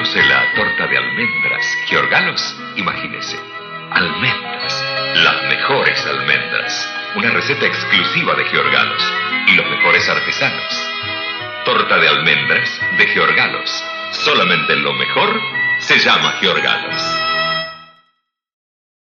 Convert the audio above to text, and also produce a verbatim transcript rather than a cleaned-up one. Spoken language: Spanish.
¿Conoce la torta de almendras Giorgalos? Imagínese. Almendras. Las mejores almendras. Una receta exclusiva de Giorgalos. Y los mejores artesanos. Torta de almendras de Giorgalos. Solamente lo mejor se llama Giorgalos.